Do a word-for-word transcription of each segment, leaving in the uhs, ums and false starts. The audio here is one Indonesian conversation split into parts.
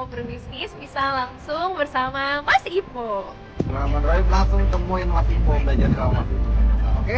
berbisnis bisa langsung bersama Mas Ipo. Selamat drive, langsung temuin Mas Ipo, belajar sama Mas Ipo. Oke?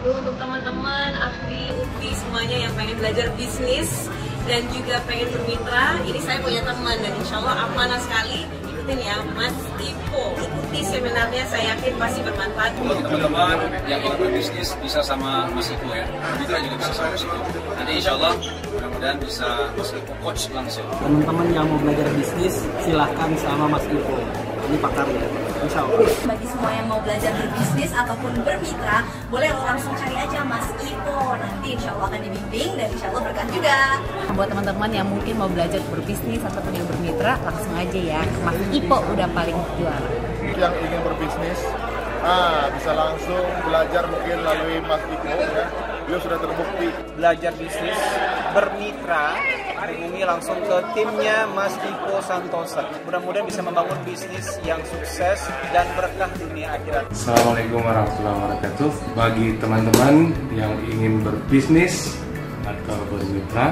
wabarakatuh. Untuk teman-teman, Afri, Uti, semuanya yang pengen belajar bisnis dan juga pengen bermitra, ini saya punya teman dan insya Allah amanah sekali. Ikutin ya, Mas Ipo. Ikuti seminarnya, saya yakin pasti bermanfaat. Buat teman-teman yang ingin berbisnis bisa sama Mas Ipo ya. Mitra juga bisa sama Mas Ipo. Nanti insya Allah mudah-mudahan bisa Mas Ipo coach langsung. Teman-teman yang mau belajar bisnis silahkan sama Mas Ipo. Ini pakarnya, insya Allah. Bagi semua yang mau belajar berbisnis ataupun bermitra, boleh langsung cari aja Mas Ipo. Nanti insya Allah akan dibimbing dan insya Allah berkah juga. Buat teman-teman yang mungkin mau belajar berbisnis ataupun yang bermitra, langsung aja ya ke Mas Ipo, udah paling juara. Yang ingin berbisnis, ah, bisa langsung belajar mungkin melalui Mas Ipo ya. Beliau sudah terbukti. Belajar bisnis, bermitra, hubungi langsung ke timnya Mas Ipo Santosa. Mudah-mudahan bisa membangun bisnis yang sukses dan berkah dunia akhirat. Assalamualaikum warahmatullahi wabarakatuh. Bagi teman-teman yang ingin berbisnis atau bermitra,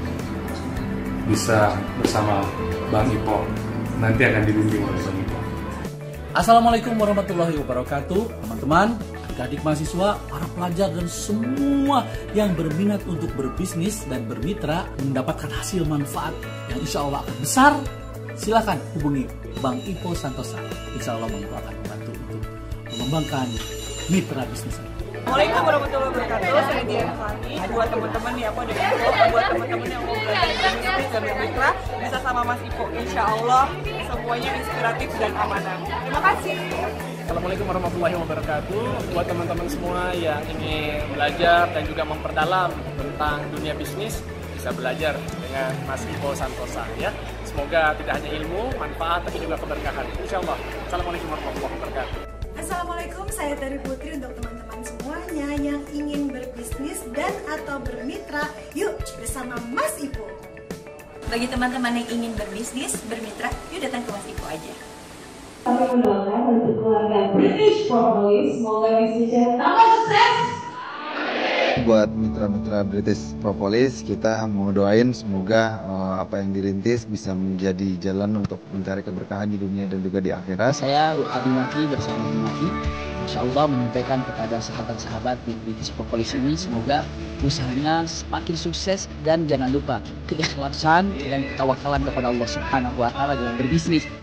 bisa bersama Bang Ipo. Nanti akan dibimbing oleh Bang Ipo. Assalamualaikum warahmatullahi wabarakatuh. Teman-teman, adik-adik mahasiswa, para pelajar dan semua yang berminat untuk berbisnis dan bermitra mendapatkan hasil manfaat yang insya Allah akan besar, silakan hubungi Bang Ipo Santosa. Insya Allah Bang Ipo akan membantu untuk mengembangkan mitra bisnis. Assalamualaikum warahmatullahi wabarakatuh. Saya Diana Fani. Buat teman-teman nih, aku ada info. Buat teman-teman yang mau belajar bisnis dan bermitra, bisa sama Mas Ipo. Insya Allah semuanya inspiratif dan amanah. Terima kasih. Assalamualaikum warahmatullahi wabarakatuh. Buat teman-teman semua yang ingin belajar dan juga memperdalam tentang dunia bisnis, bisa belajar dengan Mas Ipo Santosa ya. Semoga tidak hanya ilmu, manfaat, tapi juga keberkahan. Insya Allah. Assalamualaikum warahmatullahi wabarakatuh. Assalamualaikum, saya Tari Putri. Untuk teman-teman semuanya yang ingin berbisnis dan atau bermitra, yuk bersama Mas Ipo. Bagi teman-teman yang ingin berbisnis, bermitra, yuk datang ke Mas Ipo aja. Kami mendoakan untuk keluarga British Propolis, semoga bisnisnya tambah sukses. Buat mitra-mitra British Propolis, kita mau doain semoga uh, apa yang dirintis bisa menjadi jalan untuk mencari keberkahan di dunia dan juga di akhirat. Saya Adi Maki bersama Maki, insya Allah menyampaikan kepada sahabat-sahabat di British Propolis ini, semoga usahanya semakin sukses dan jangan lupa keikhlasan dan ketawakalan kepada Allah Subhanahu Wa Taala dalam berbisnis.